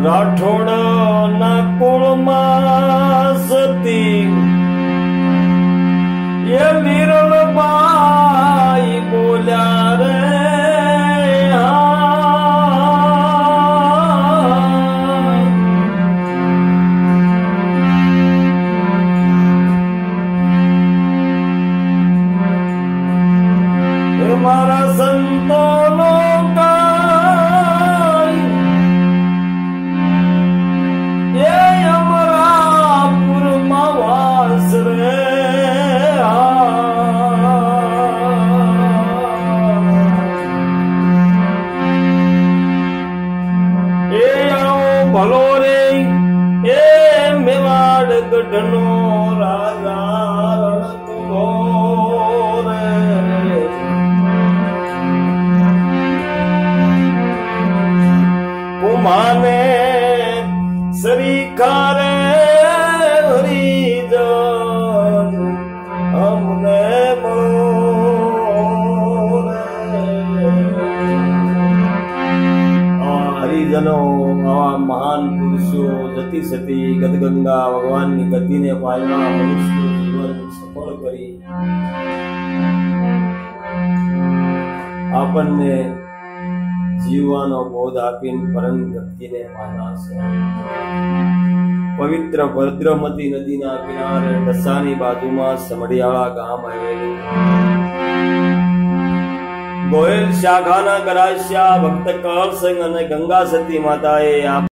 રાઠોડ ના કુળમાં સતી એ વીરલબાઈ બોલ્યા રે મારા સંતોનો એ અમરાપુરમાં વાસ રે એ આવો ભલો રે એ મેવાડ ગઢનો રાજા રણતુલો માને સરીખા રે હરિજન અમને હરિજનો આવા મહાન પુરુષો જતી સતી ગદગંગા ભગવાનની ગતિને પામવા મનુષ્ય જીવન સફળ કરી આપણને જીવવાનો બોધ આપીને પરમ ગતિને પામ્યા છે. પવિત્ર ભદ્રમતી નદીના કિનારે ઢસાની બાજુમાં સમડિયાળા ગામ આવેલું. ગોયલ શાખાના ગરાસ્યા ભક્ત કળસિંહ અને ગંગા સતી માતાએ